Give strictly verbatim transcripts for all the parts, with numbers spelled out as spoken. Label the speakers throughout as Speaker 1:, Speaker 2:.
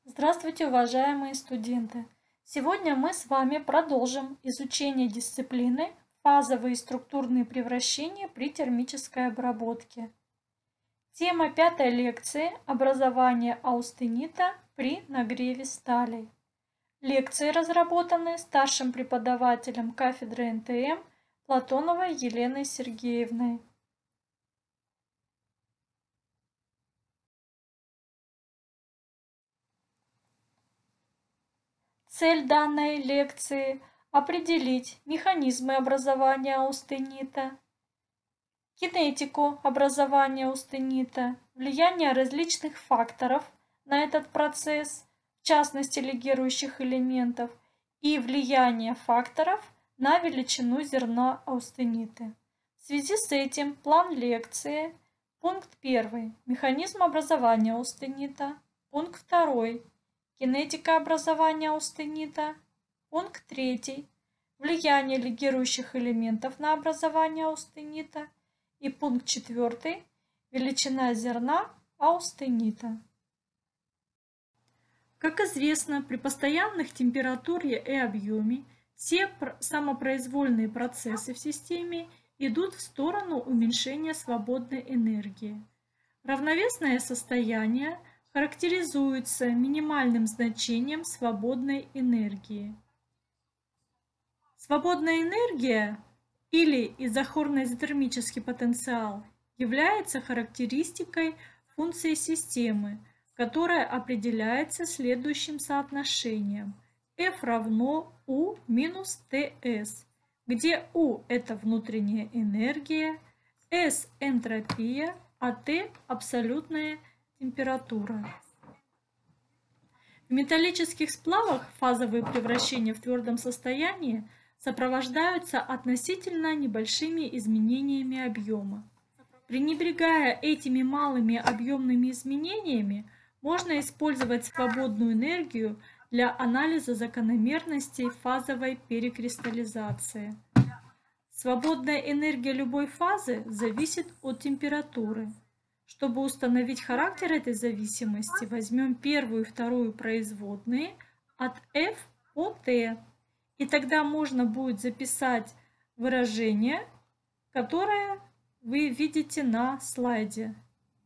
Speaker 1: Здравствуйте, уважаемые студенты! Сегодня мы с вами продолжим изучение дисциплины «Фазовые и структурные превращения при термической обработке». Тема пятой лекции «Образование аустенита при нагреве стали». Лекции разработаны старшим преподавателем кафедры эн тэ эм Платоновой Еленой Сергеевной. Цель данной лекции – определить механизмы образования аустенита, кинетику образования аустенита, влияние различных факторов на этот процесс, в частности лигирующих элементов, и влияние факторов на величину зерна аустенита. В связи с этим план лекции: пункт первый – механизм образования аустенита, пункт второй – кинетика образования аустенита, пункт третий – влияние лигирующих элементов на образование аустенита и пункт четвертый – величина зерна аустенита. Как известно, при постоянных температуре и объеме все самопроизвольные процессы в системе идут в сторону уменьшения свободной энергии. Равновесное состояние характеризуется минимальным значением свободной энергии. Свободная энергия или изохорный изотермический потенциал является характеристикой функции системы, которая определяется следующим соотношением F равно U минус Ts, где U – это внутренняя энергия, S – энтропия, а T – абсолютная температура. В металлических сплавах фазовые превращения в твердом состоянии сопровождаются относительно небольшими изменениями объема. Пренебрегая этими малыми объемными изменениями, можно использовать свободную энергию для анализа закономерностей фазовой перекристаллизации. Свободная энергия любой фазы зависит от температуры. Чтобы установить характер этой зависимости, возьмем первую и вторую производные от F по T. И тогда можно будет записать выражение, которое вы видите на слайде.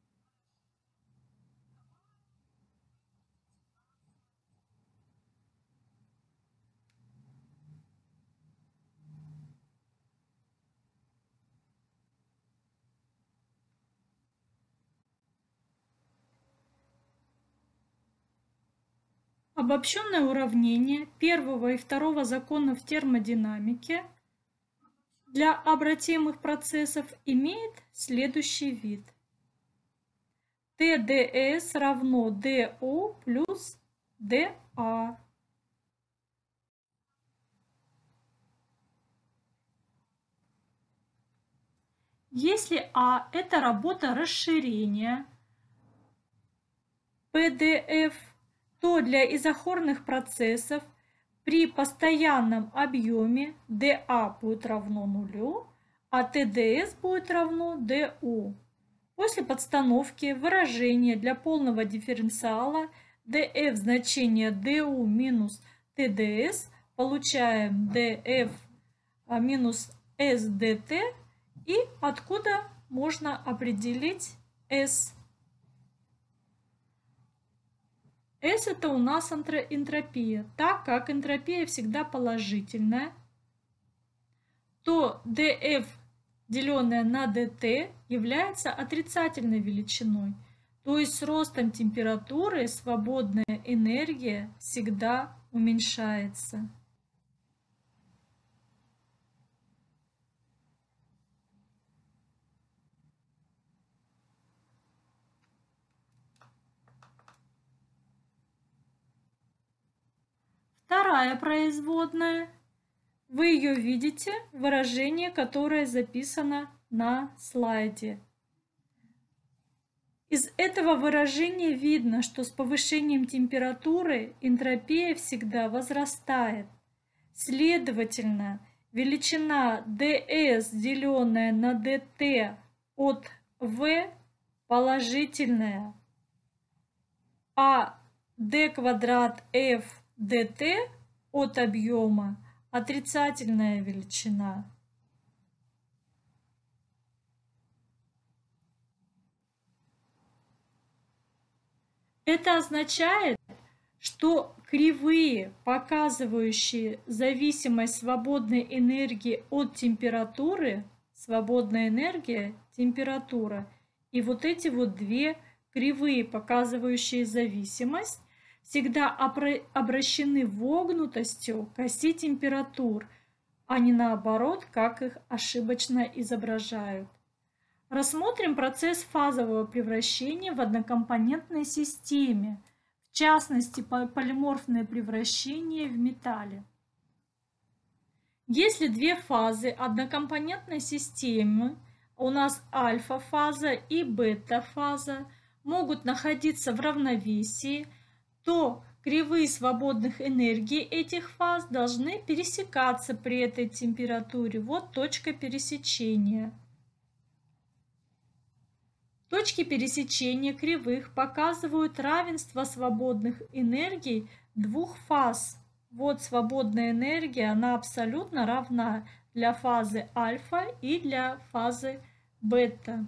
Speaker 1: Обобщенное уравнение первого и второго законов термодинамики для обратимых процессов имеет следующий вид. тэ дэ эс равно дэ у плюс дэ а. Если А – это работа расширения пэ дэ эф, то для изохорных процессов при постоянном объеме дэ а будет равно нулю, а тэ дэ эс будет равно дэ у. После подстановки выражения для полного дифференциала дэ эф значение дэ у минус тэ дэ эс получаем дэ эф минус эс дэ тэ, и откуда можно определить S. S это у нас энтропия. Так как энтропия всегда положительная, то дэ эф, деленное на дэ тэ, является отрицательной величиной. То есть с ростом температуры свободная энергия всегда уменьшается. Вторая производная. Вы ее видите, выражение, которое записано на слайде. Из этого выражения видно, что с повышением температуры энтропия всегда возрастает. Следовательно, величина дэ эс, деленная на дэ тэ от вэ, положительная, а d квадрат f dt от объема отрицательная величина. Это означает, что кривые, показывающие зависимость свободной энергии от температуры, свободная энергия, температура, и вот эти вот две кривые, показывающие зависимость, всегда обращены вогнутостью к оси температур, а не наоборот, как их ошибочно изображают. Рассмотрим процесс фазового превращения в однокомпонентной системе, в частности, полиморфное превращение в металле. Если две фазы однокомпонентной системы, у нас альфа-фаза и бета-фаза, могут находиться в равновесии, то кривые свободных энергий этих фаз должны пересекаться при этой температуре. Вот точка пересечения. Точки пересечения кривых показывают равенство свободных энергий двух фаз. Вот свободная энергия, она абсолютно равна для фазы альфа и для фазы бета.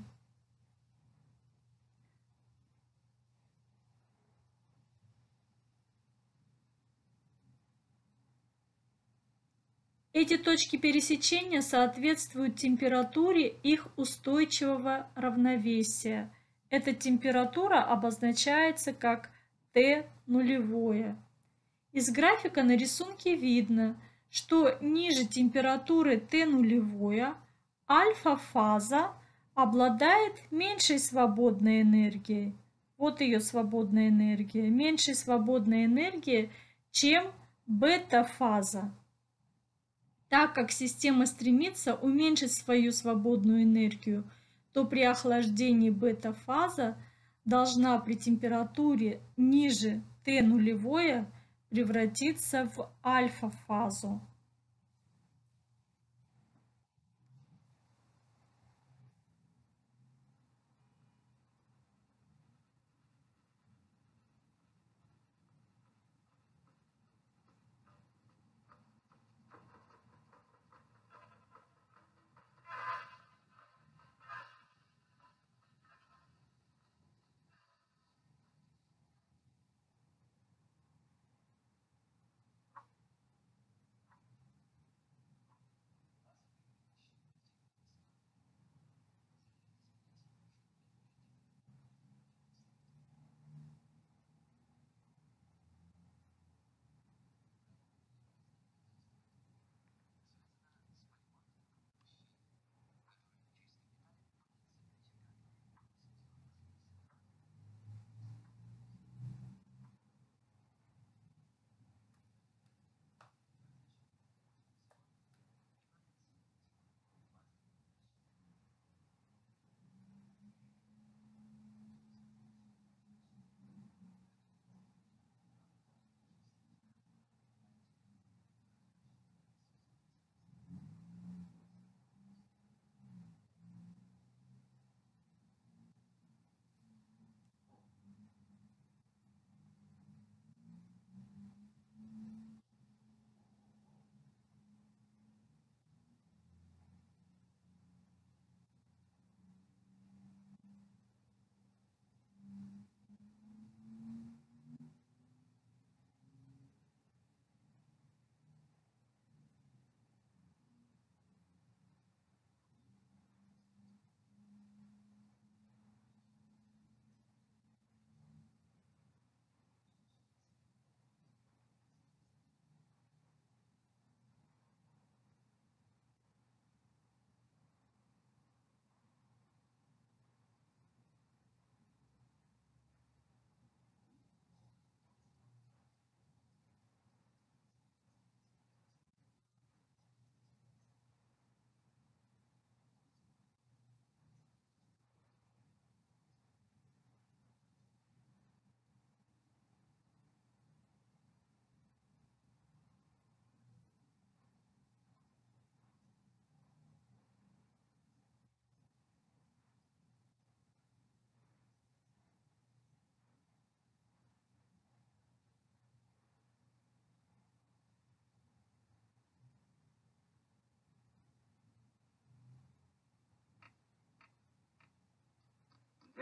Speaker 1: Эти точки пересечения соответствуют температуре их устойчивого равновесия. Эта температура обозначается как Т нулевое. Из графика на рисунке видно, что ниже температуры Т нулевое альфа-фаза обладает меньшей свободной энергией. Вот ее свободная энергия. Меньшей свободной энергией, чем бета-фаза. Так как система стремится уменьшить свою свободную энергию, то при охлаждении бета-фаза должна при температуре ниже Т нулевое превратиться в альфа-фазу.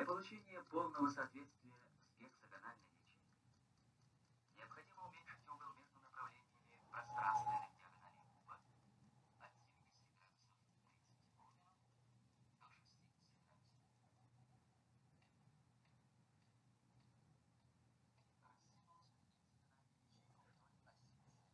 Speaker 2: получения полного соответствия с гексагональной личиной необходимо уменьшить угол между направлениями пространственной диагонали куба от семидесяти градусов тридцать минут до шестидесяти градусов. Рассыпался гексагональной личиной вдоль оси С.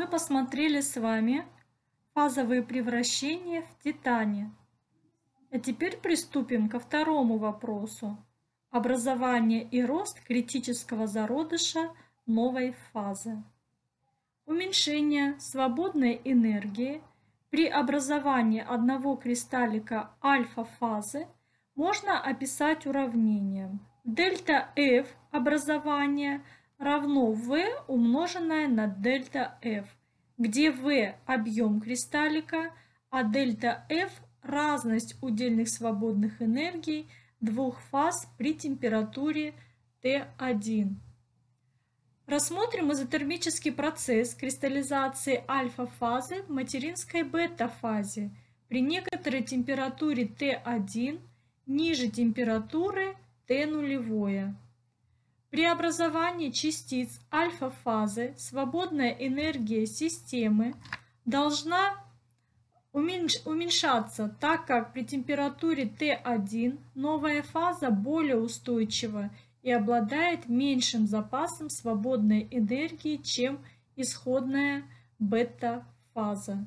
Speaker 1: мы посмотрели с вами фазовые превращения в титане. А теперь приступим ко второму вопросу. Образование и рост критического зародыша новой фазы. Уменьшение свободной энергии при образовании одного кристаллика альфа-фазы можно описать уравнением дельта F образования равно V умноженное на дельта F, где V – объем кристаллика, а дельта F – разность удельных свободных энергий двух фаз при температуре Т один. Рассмотрим изотермический процесс кристаллизации альфа-фазы в материнской бета-фазе при некоторой температуре Т один ниже температуры Т нулевое. При образовании частиц альфа-фазы свободная энергия системы должна уменьшаться, так как при температуре Т один новая фаза более устойчива и обладает меньшим запасом свободной энергии, чем исходная бета-фаза.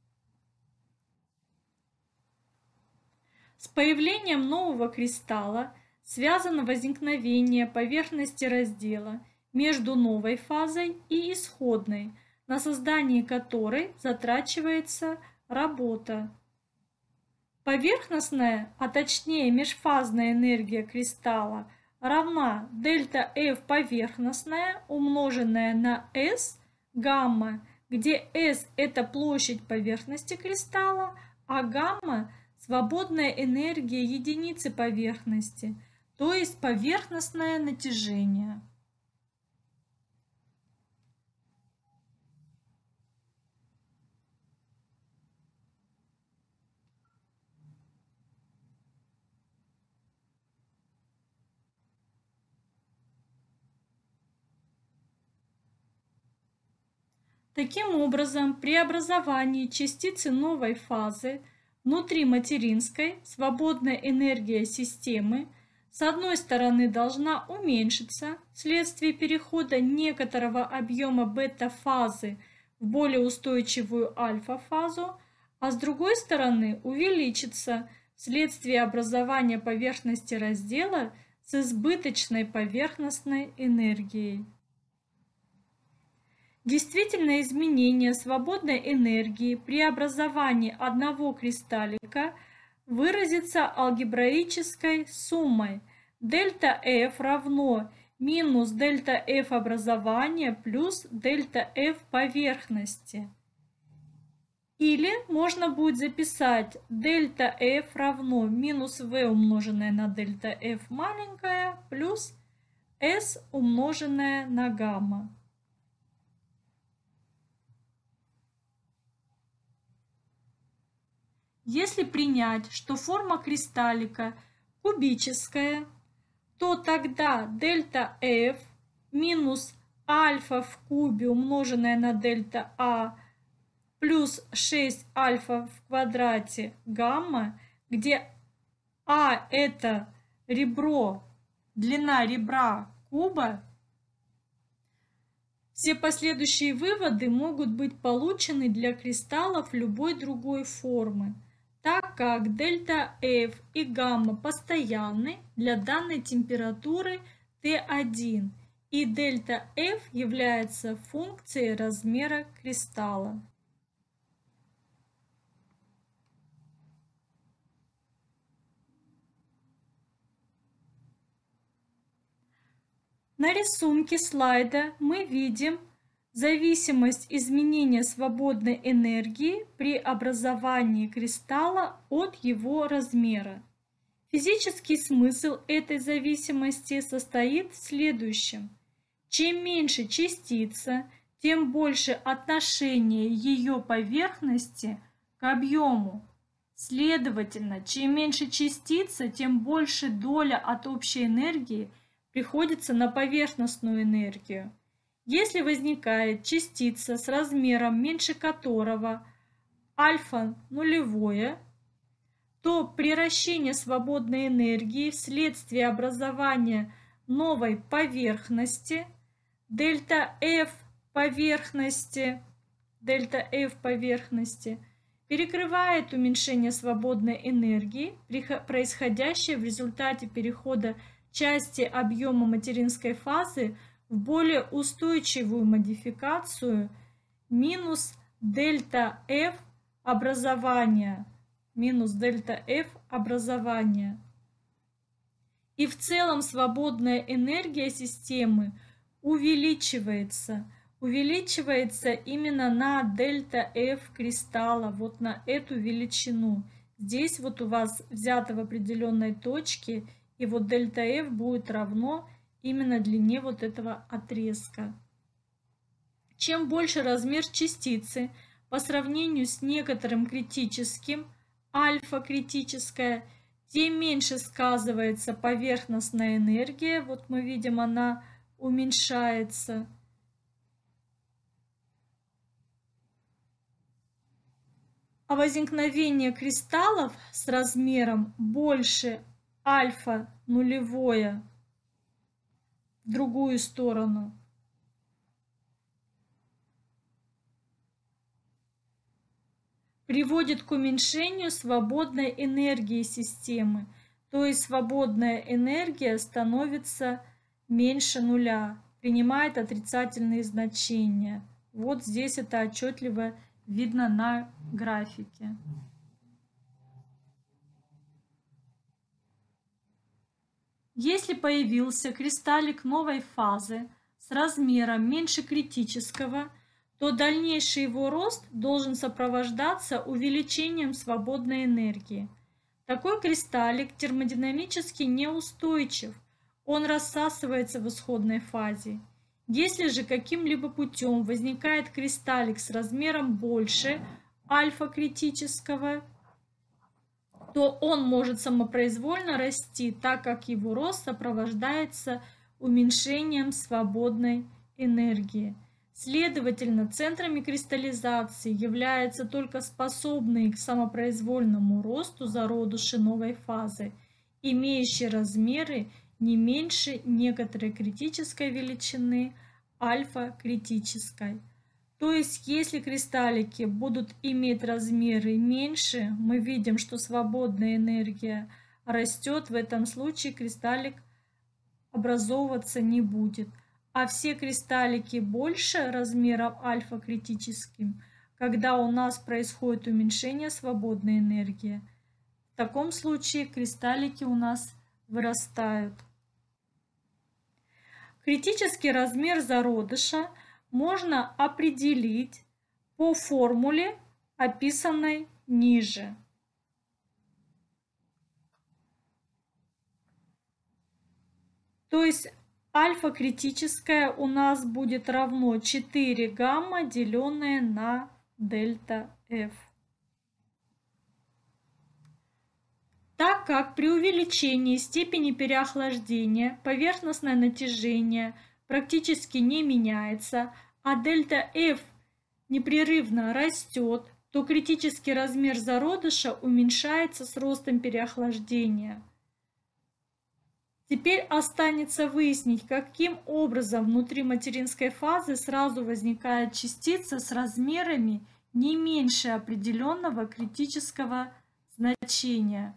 Speaker 1: С появлением нового кристалла связано возникновение поверхности раздела между новой фазой и исходной, на создание которой затрачивается работа. Поверхностная, а точнее межфазная энергия кристалла равна дельта F поверхностная, умноженная на S гамма, где S – это площадь поверхности кристалла, а гамма – свободная энергия единицы поверхности, то есть поверхностное натяжение. Таким образом, при образовании частицы новой фазы внутри материнской свободная энергия системы с одной стороны должна уменьшиться вследствие перехода некоторого объема бета-фазы в более устойчивую альфа-фазу, а с другой стороны увеличиться вследствие образования поверхности раздела с избыточной поверхностной энергией. Действительное изменение свободной энергии при образовании одного кристаллика выразится алгебраической суммой дельта F равно минус дельта F образования плюс дельта F поверхности. Или можно будет записать дельта F равно минус V умноженное на дельта F маленькое плюс S умноженное на гамма. Если принять, что форма кристаллика кубическая, то тогда дельта F минус альфа в кубе умноженное на дельта А плюс шесть альфа в квадрате гамма, где А это ребро, длина ребра куба, все последующие выводы могут быть получены для кристаллов любой другой формы, так как дельта F и гамма постоянны для данной температуры Т один, и дельта F является функцией размера кристалла. На рисунке слайда мы видим зависимость изменения свободной энергии при образовании кристалла от его размера. Физический смысл этой зависимости состоит в следующем. Чем меньше частица, тем больше отношение ее поверхности к объему. Следовательно, чем меньше частица, тем больше доля от общей энергии приходится на поверхностную энергию. Если возникает частица с размером меньше которого альфа нулевое, то приращение свободной энергии вследствие образования новой поверхности, дельта F поверхности дельта F поверхности перекрывает уменьшение свободной энергии, происходящее в результате перехода части объема материнской фазы в более устойчивую модификацию минус дельта F образования, минус дельта F образования. И в целом свободная энергия системы увеличивается, увеличивается именно на дельта F кристалла, вот на эту величину. Здесь вот у вас взято в определенной точке, и вот дельта F будет равно именно длине вот этого отрезка. Чем больше размер частицы по сравнению с некоторым критическим, альфа критическая, тем меньше сказывается поверхностная энергия. Вот мы видим, она уменьшается. А возникновение кристаллов с размером больше альфа нулевое в другую сторону приводит к уменьшению свободной энергии системы, то есть свободная энергия становится меньше нуля, принимает отрицательные значения. Вот здесь это отчетливо видно на графике. Если появился кристаллик новой фазы с размером меньше критического, то дальнейший его рост должен сопровождаться увеличением свободной энергии. Такой кристаллик термодинамически неустойчив, он рассасывается в исходной фазе. Если же каким-либо путем возникает кристаллик с размером больше альфа-критического, то он может самопроизвольно расти, так как его рост сопровождается уменьшением свободной энергии. Следовательно, центрами кристаллизации являются только способные к самопроизвольному росту зародыши новой фазы, имеющие размеры не меньше некоторой критической величины альфа-критической. То есть, если кристаллики будут иметь размеры меньше, мы видим, что свободная энергия растет. В этом случае кристаллик образовываться не будет. А все кристаллики больше размером альфа-критическим, когда у нас происходит уменьшение свободной энергии, в таком случае кристаллики у нас вырастают. Критический размер зародыша можно определить по формуле, описанной ниже. То есть альфа-критическая у нас будет равно четыре гамма, деленное на дельта F. Так как при увеличении степени переохлаждения поверхностное натяжение практически не меняется, а дельта F непрерывно растет, то критический размер зародыша уменьшается с ростом переохлаждения. Теперь останется выяснить, каким образом внутри материнской фазы сразу возникает частица с размерами не меньше определенного критического значения.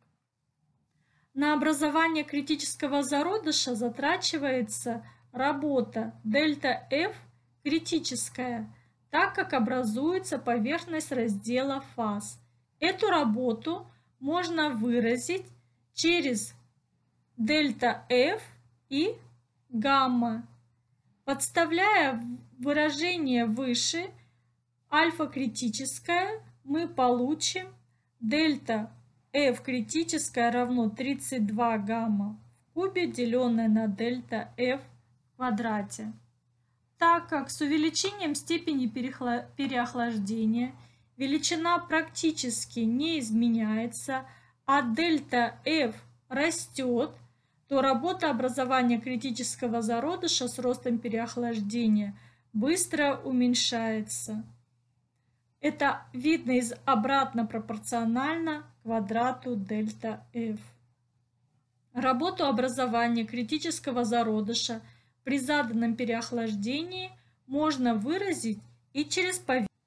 Speaker 1: На образование критического зародыша затрачивается работа дельта F критическая, так как образуется поверхность раздела фаз. Эту работу можно выразить через дельта F и гамма. Подставляя выражение выше, альфа-критическое, мы получим дельта F критическое равно тридцать два гамма в кубе, деленное на дельта F в квадрате. Так как с увеличением степени переохлаждения величина практически не изменяется, а дельта F растет, то работа образования критического зародыша с ростом переохлаждения быстро уменьшается. Это видно из обратно пропорционально квадрату дельта F. Работу образования критического зародыша при заданном переохлаждении можно выразить и через поверхность.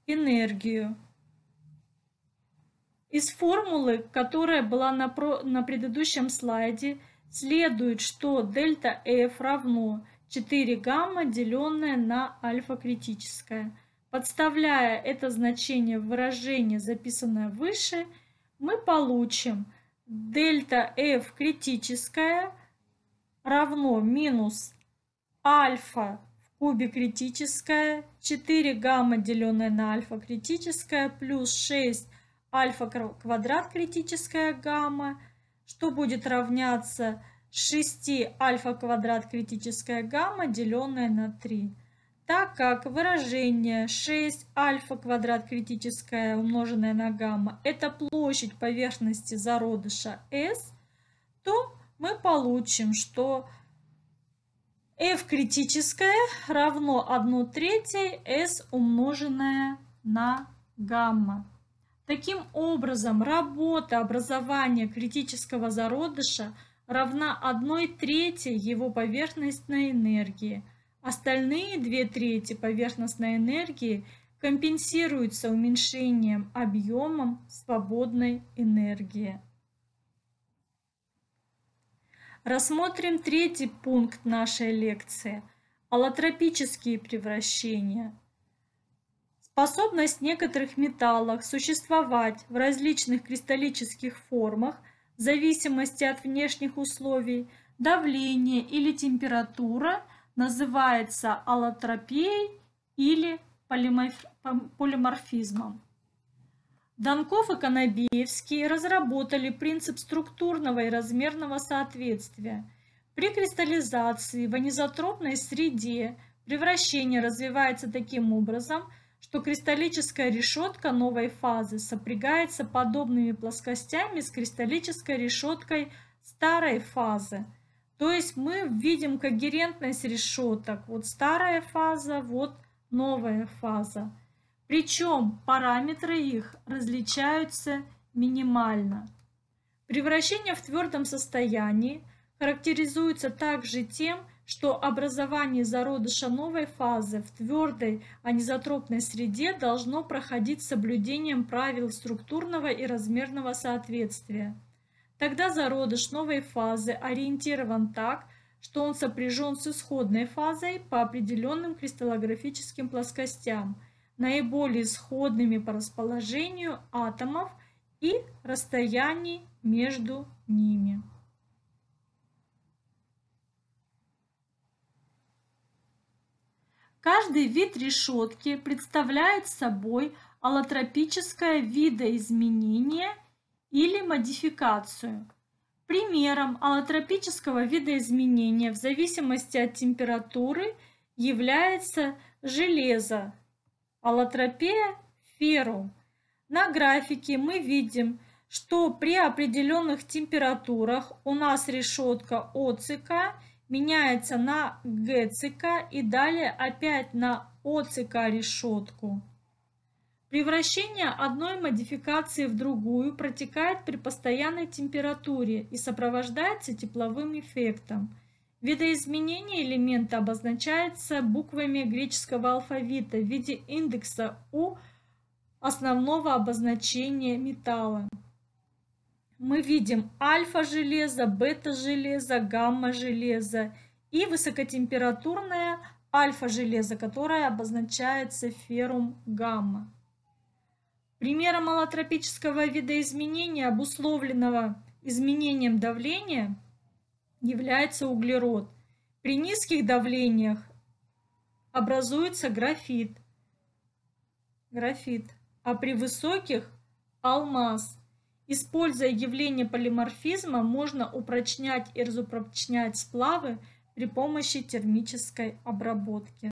Speaker 1: энергию. Из формулы, которая была на, про, на предыдущем слайде, следует, что дельта F равно четыре гамма, деленное на альфа критическое. Подставляя это значение в выражение, записанное выше, мы получим дельта F критическое равно минус альфа в кубе критическое, четыре гамма, деленное на альфа критическое, плюс шесть альфа квадрат критическая гамма, что будет равняться шести альфа квадрат критическая гамма, деленное на три. Так как выражение шесть альфа квадрат критическая умноженное на гамма это площадь поверхности зародыша S, то мы получим, что F критическое равно одна треть S умноженное на гамма. Таким образом, работа образования критического зародыша равна одной трети его поверхностной энергии. Остальные две трети поверхностной энергии компенсируются уменьшением объемом свободной энергии. Рассмотрим третий пункт нашей лекции – аллотропические превращения. Способность некоторых металлов существовать в различных кристаллических формах в зависимости от внешних условий, давления или температура называется аллотропией или полиморфизмом. Донков и Конобеевский разработали принцип структурного и размерного соответствия. При кристаллизации в анизотропной среде превращение развивается таким образом, что кристаллическая решетка новой фазы сопрягается подобными плоскостями с кристаллической решеткой старой фазы. То есть мы видим когерентность решеток. Вот старая фаза, вот новая фаза. Причем параметры их различаются минимально. Превращение в твердом состоянии характеризуется также тем, что образование зародыша новой фазы в твердой анизотропной среде должно проходить с соблюдением правил структурного и размерного соответствия. Тогда зародыш новой фазы ориентирован так, что он сопряжен с исходной фазой по определенным кристаллографическим плоскостям, наиболее сходными по расположению атомов и расстояний между ними. Каждый вид решетки представляет собой аллотропическое видоизменение или модификацию. Примером аллотропического видоизменения в зависимости от температуры является железо, аллотропия феррум. На графике мы видим, что при определенных температурах у нас решетка ОЦК меняется на ГЦК и далее опять на ОЦК решетку. Превращение одной модификации в другую протекает при постоянной температуре и сопровождается тепловым эффектом. Видоизменение элемента обозначается буквами греческого алфавита в виде индекса у основного обозначения металла. Мы видим альфа-железо, бета-железо, гамма-железо и высокотемпературное альфа-железо, которое обозначается феррум-гамма. Примером аллотропического видоизменения, обусловленного изменением давления, является углерод. При низких давлениях образуется графит, графит, а при высоких – алмаз. Используя явление полиморфизма, можно упрочнять и разупрочнять сплавы при помощи термической обработки.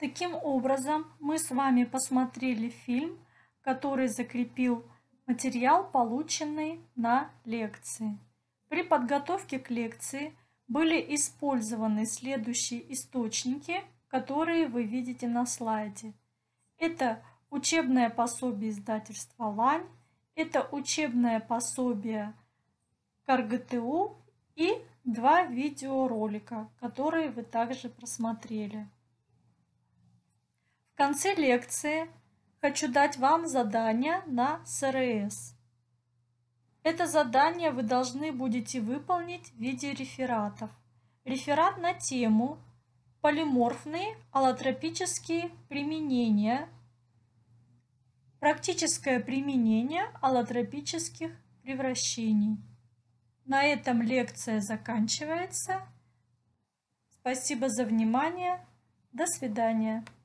Speaker 1: Таким образом, мы с вами посмотрели фильм, который закрепил материал, полученный на лекции. При подготовке к лекции были использованы следующие источники, которые вы видите на слайде. Это учебное пособие издательства «Лань», это учебное пособие КарГТУ и два видеоролика, которые вы также просмотрели. В конце лекции хочу дать вам задание на СРС. Это задание вы должны будете выполнить в виде рефератов. Реферат на тему «Полиморфные аллотропические применения», практическое применение аллотропических превращений. На этом лекция заканчивается. Спасибо за внимание. До свидания.